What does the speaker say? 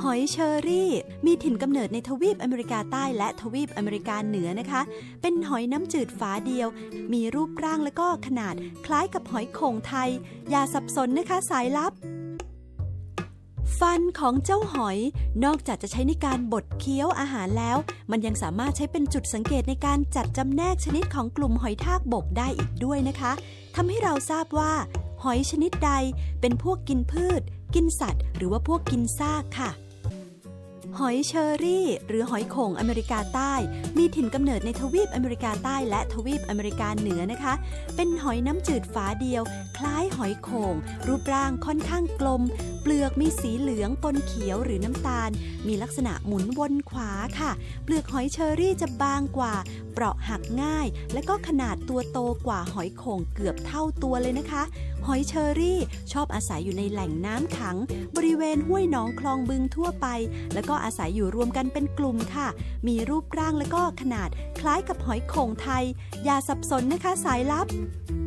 หอยเชอรี่มีถิ่นกำเนิดในทวีปอเมริกาใต้และทวีปอเมริกาเหนือนะคะเป็นหอยน้ำจืดฝาเดียวมีรูปร่างและก็ขนาดคล้ายกับหอยโข่งไทยอย่าสับสนนะคะสายลับฟันของเจ้าหอยนอกจากจะใช้ในการบดเคี้ยวอาหารแล้วมันยังสามารถใช้เป็นจุดสังเกตในการจัดจำแนกชนิดของกลุ่มหอยทากบกได้อีกด้วยนะคะทำให้เราทราบว่าหอยชนิดใดเป็นพวกกินพืชกินสัตว์หรือว่าพวกกินซากค่ะหอยเชอรี่หรือหอยโข่งอเมริกาใต้มีถิ่นกำเนิดในทวีปอเมริกาใต้และทวีปอเมริกาเหนือนะคะเป็นหอยน้ำจืดฝาเดียวคล้ายหอยโข่งรูปร่างค่อนข้างกลมเปลือกมีสีเหลืองปนเขียวหรือน้ำตาลมีลักษณะหมุนวนขวาค่ะเปลือกหอยเชอรี่จะบางกว่าเปราะหักง่ายและก็ขนาดตัวโตกว่าหอยโข่งเกือบเท่าตัวเลยนะคะหอยเชอรี่ชอบอาศัยอยู่ในแหล่งน้ำขังบริเวณห้วยหนองคลองบึงทั่วไปแล้วก็อาศัยอยู่รวมกันเป็นกลุ่มค่ะมีรูปร่างและก็ขนาดคล้ายกับหอยโข่งไทยอย่าสับสนนะคะสายลับ